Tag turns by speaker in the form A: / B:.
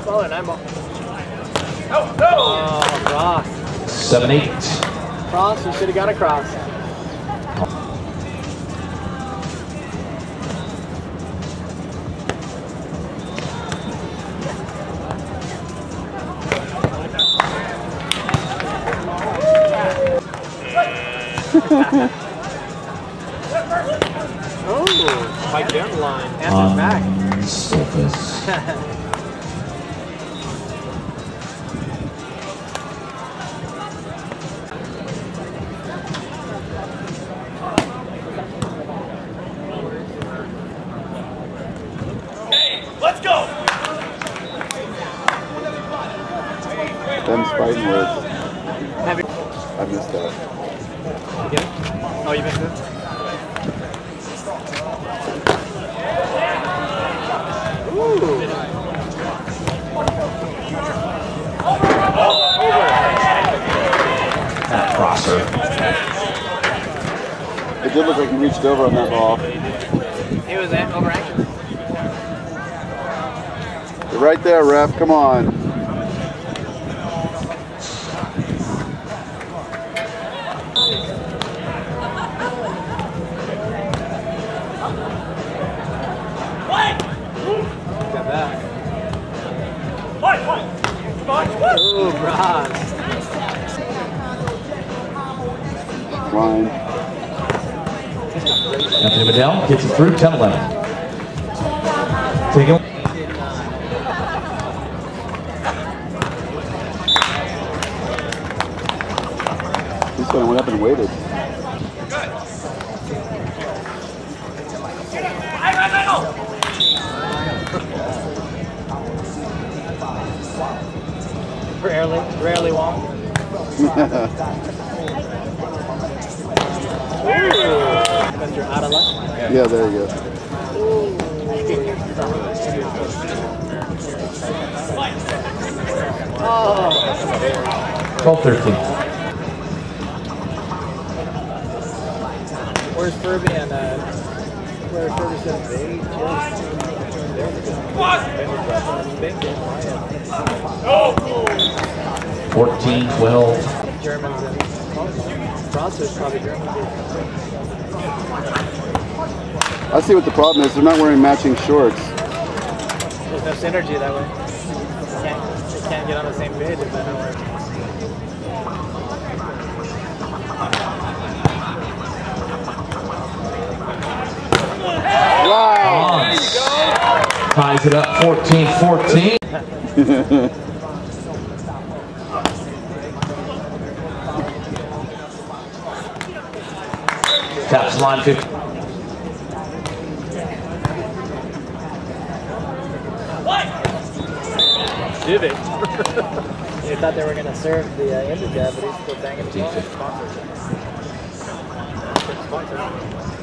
A: ball or 9 ball? Oh, cross.
B: 7-8.
A: Cross, you should have got a cross. Oh, spike down the line. Answers back.
B: Stolfus.
C: Let's go!
D: Them fighting words. I missed that.
A: You get it? Oh, you missed it? Ooh!
B: That crosser.
D: It did look like he reached over on that ball.
A: He was over anxious.
D: You're right there, ref. Come on.
A: Got that. Ooh, Braz.
D: Line.
B: Anthony Medel gets it through 10-11. Take it.
D: This one went up and waited.
A: Rarely won. Because you're out of luck.
D: Yeah, there you go.
B: 12-13.
A: Where's Furby and where's Furby said big?
C: What?
B: 14-12.
A: Germans and Brazos probably Germans.
D: I see what the problem is. They're not wearing matching shorts.
A: There's no synergy that way. They can't get on the same page if they're not wearing.
D: Wow!
B: Ties it up 14-14. Taps line 50.
A: Did it? They thought they were going to serve the end of that, but he's still banging the ball. Sponsor.